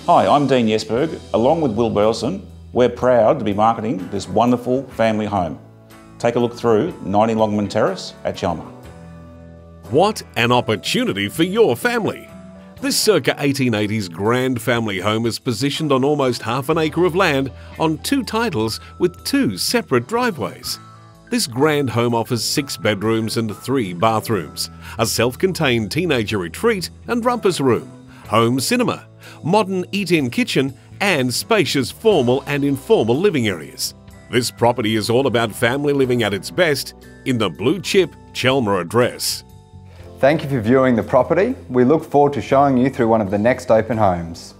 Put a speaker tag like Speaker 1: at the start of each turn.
Speaker 1: Hi, I'm Dean Jesberg. Along with Will Burleson, we're proud to be marketing this wonderful family home. Take a look through 90 Longman Terrace at Chelmer.
Speaker 2: What an opportunity for your family! This circa 1880s grand family home is positioned on almost half an acre of land on 2 titles with 2 separate driveways. This grand home offers 6 bedrooms and 3 bathrooms, a self-contained teenager retreat and rumpus room, home cinema, modern eat-in kitchen and spacious formal and informal living areas. This property is all about family living at its best in the blue chip Chelmer address.
Speaker 3: Thank you for viewing the property. We look forward to showing you through one of the next open homes.